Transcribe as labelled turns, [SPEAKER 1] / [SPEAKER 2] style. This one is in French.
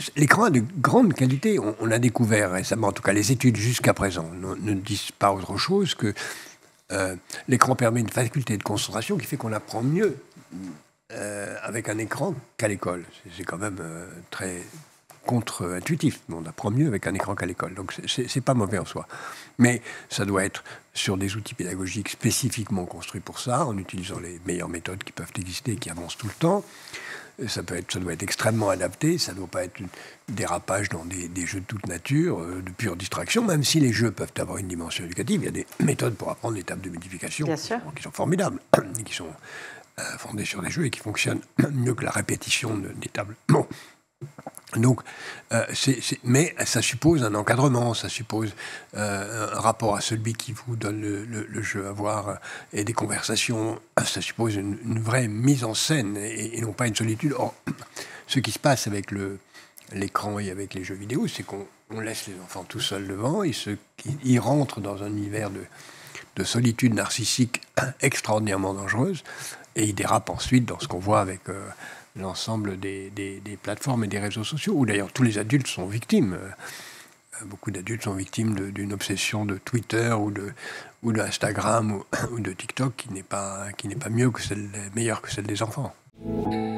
[SPEAKER 1] l'écran a de grandes qualités. On a découvert récemment, en tout cas les études jusqu'à présent, ne disent pas autre chose que l'écran permet une faculté de concentration qui fait qu'on apprend mieux avec un écran qu'à l'école. C'est quand même très contre-intuitif. On apprend mieux avec un écran qu'à l'école. Donc c'est pas mauvais en soi. Mais ça doit être sur des outils pédagogiques spécifiquement construits pour ça, en utilisant les meilleures méthodes qui peuvent exister et qui avancent tout le temps. Ça doit être extrêmement adapté, ça ne doit pas être un dérapage dans des jeux de toute nature, de pure distraction, même si les jeux peuvent avoir une dimension éducative. Il y a des méthodes pour apprendre les tables de multiplication qui sont formidables, et qui sont fondées sur des jeux et qui fonctionnent mieux que la répétition des tables. Bon. Donc, mais ça suppose un encadrement, ça suppose un rapport à celui qui vous donne le jeu à voir et des conversations. Ça suppose une vraie mise en scène et non pas une solitude. Or, ce qui se passe avec l'écran et avec les jeux vidéo, c'est qu'on laisse les enfants tout seuls devant et ils rentrent dans un univers de solitude narcissique extraordinairement dangereuse et ils dérapent ensuite dans ce qu'on voit avec l'ensemble des plateformes et des réseaux sociaux, où d'ailleurs tous les adultes sont victimes. Beaucoup d'adultes sont victimes d'une obsession de Twitter ou d'Instagram ou de TikTok qui n'est pas mieux que meilleure que celle des enfants.